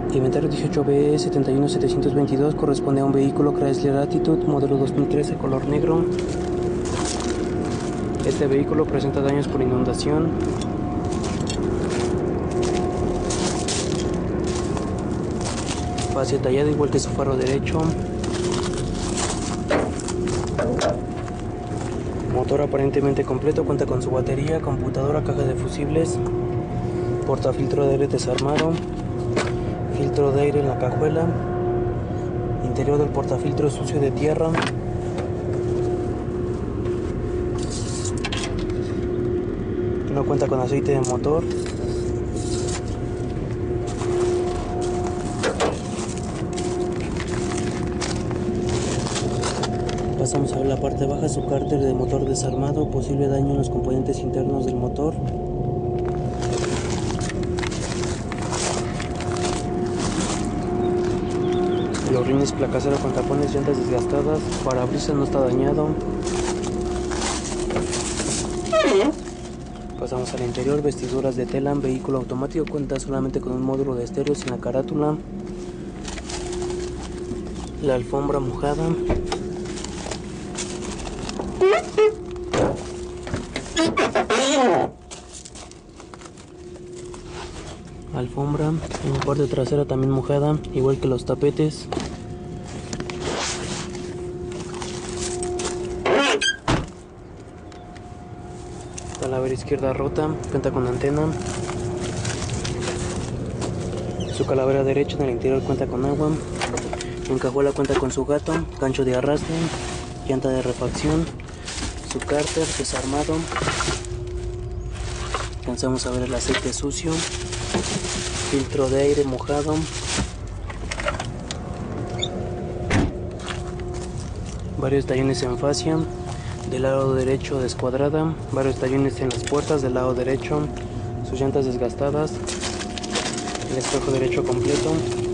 Inventario 18B 71722 corresponde a un vehículo Chrysler Attitude modelo 2013 color negro. Este vehículo presenta daños por inundación. Fascia tallada igual que su faro derecho. Motor aparentemente completo, cuenta con su batería, computadora, caja de fusibles, portafiltro de aire desarmado, filtro de aire en la cajuela, interior del portafiltro sucio de tierra. No cuenta con aceite de motor. Pasamos a ver la parte baja, su cárter de motor desarmado, posible daño en los componentes internos del motor. Los rines placa cero con tapones, llantas desgastadas, parabrisas no está dañado. Pasamos al interior, vestiduras de tela, vehículo automático, cuenta solamente con un módulo de estéreo sin la carátula. La alfombra mojada. Alfombra en la parte trasera también mojada, igual que los tapetes. Calavera izquierda rota, cuenta con antena. Su calavera derecha en el interior cuenta con agua. En cajuela cuenta con su gato, gancho de arrastre, llanta de refacción, su cárter desarmado. Alcanzamos a ver el aceite sucio, filtro de aire mojado, varios tallones en fascia, del lado derecho descuadrada, varios tallones en las puertas del lado derecho, sus llantas desgastadas, el espejo derecho completo.